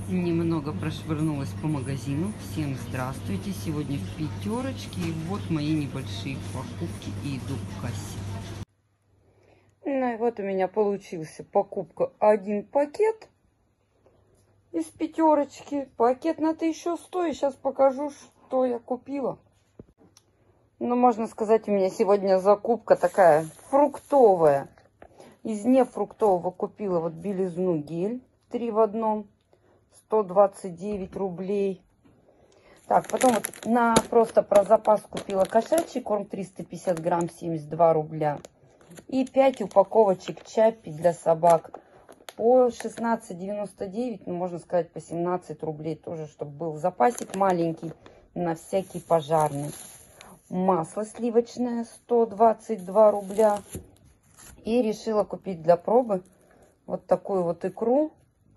Немного прошвырнулась по магазину. Всем здравствуйте! Сегодня в пятерочке. И вот мои небольшие покупки и иду к кассе. Ну и вот у меня получился покупка. Один пакет из пятерочки. Пакет на 1100. И сейчас покажу, что я купила. Ну, можно сказать, у меня сегодня закупка такая фруктовая. Из нефруктового купила вот белизну гель 3 в 1. 129 рублей. Так, потом вот просто про запас купила кошачий корм 350 грамм, 72 рубля. И 5 упаковочек чаппи для собак по 16,99, ну, можно сказать, по 17 рублей тоже, чтобы был запасик маленький на всякий пожарный. Масло сливочное 122 рубля. И решила купить для пробы вот такую вот икру.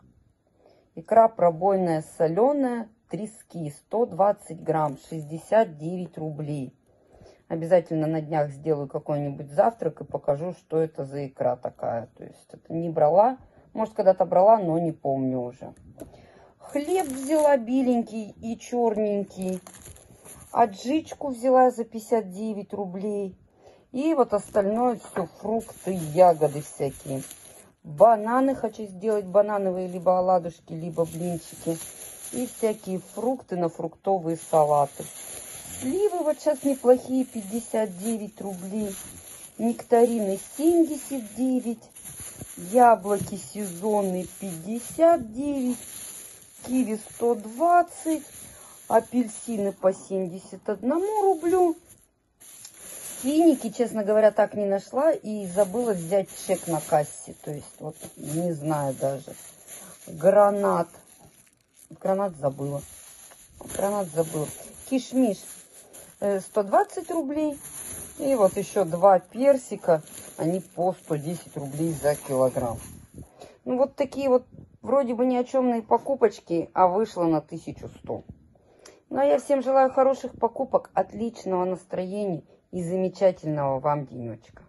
Икра пробойная соленая, трески, 120 грамм, 69 рублей. Обязательно на днях сделаю какой-нибудь завтрак и покажу, что это за икра такая. То есть это не брала, может когда-то брала, но не помню уже. Хлеб взяла беленький и черненький. Аджичку взяла за 59 рублей. И вот остальное все фрукты, ягоды всякие. Бананы хочу сделать, банановые либо оладушки, либо блинчики. И всякие фрукты на фруктовые салаты. Сливы вот сейчас неплохие, 59 рублей. Нектарины 79. Яблоки сезонные 59. Киви 120. Апельсины по 71 рублю. Финики, честно говоря, так не нашла и забыла взять чек на кассе. То есть, вот, не знаю даже. Гранат. Гранат забыла. Гранат забыла. Кишмиш 120 рублей. И вот еще 2 персика. Они по 110 рублей за килограмм. Ну, вот такие вот вроде бы ни о чемные покупочки, а вышло на 1100. Ну, а я всем желаю хороших покупок, отличного настроения и замечательного вам денечка.